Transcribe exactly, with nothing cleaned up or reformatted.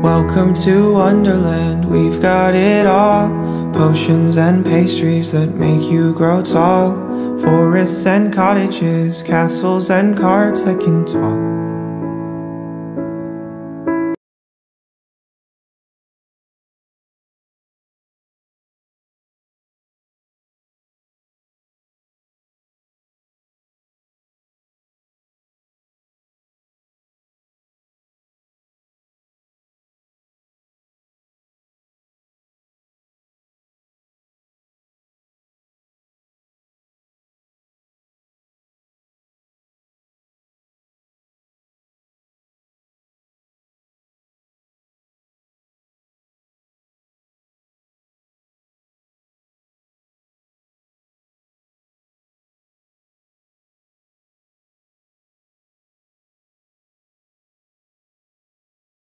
Welcome to Wonderland, we've got it all. Potions and pastries that make you grow tall. Forests and cottages, castles and carts that can talk.